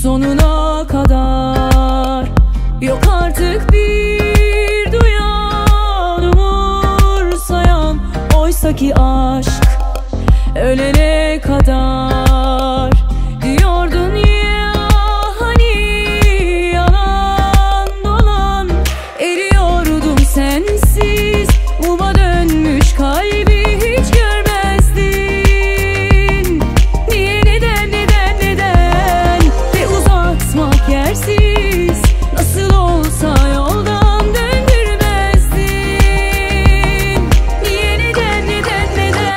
sonuna kadar. Yok artık bir duyan, umursayan, oysaki aşk ölene kadar. Diyordun ya hani yalan dolan, eriyordum sensiz, muma dönmüş kalbi hiç görmezdin. Niye, neden, neden, neden, ve uzatmak yersiz, nasıl olsa yoldan döndürmezdin. Niye, neden, neden, neden,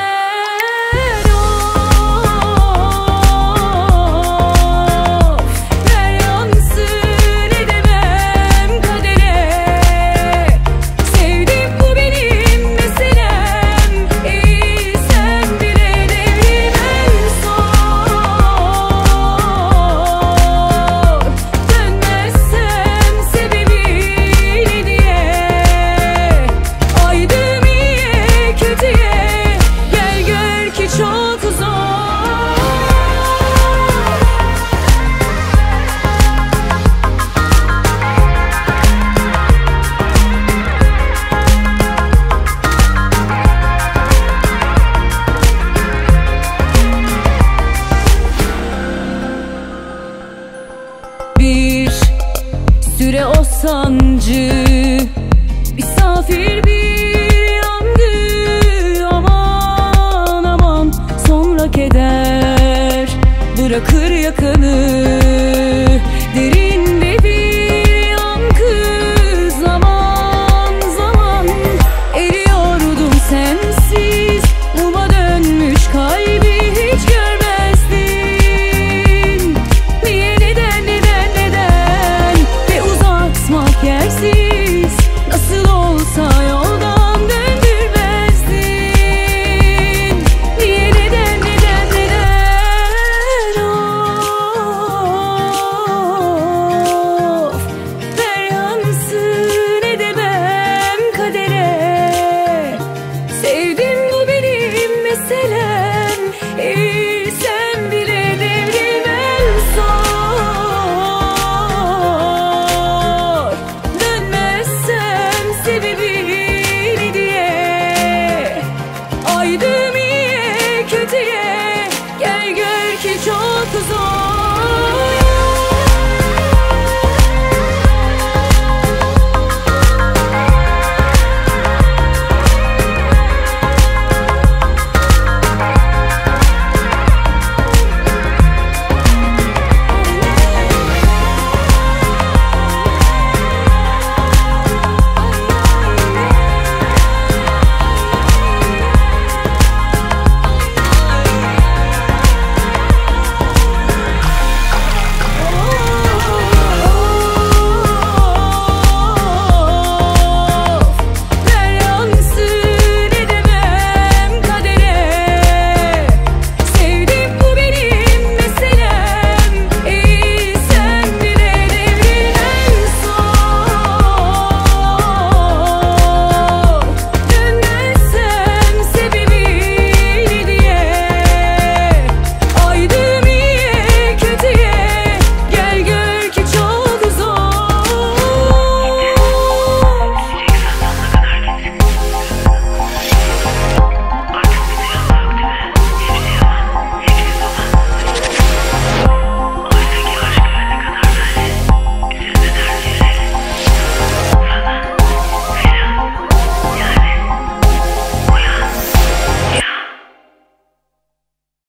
ver yansın edemem kadere. Sevdim, bu benim meselem, sen bile devrim en zor. Dönmezsem sebebi ne diye, aydım iyiye kötüye, gel gör ki çok zor. Bir süre o sancı misafir bir yandı, aman aman, sonra keder bırakır yakanı.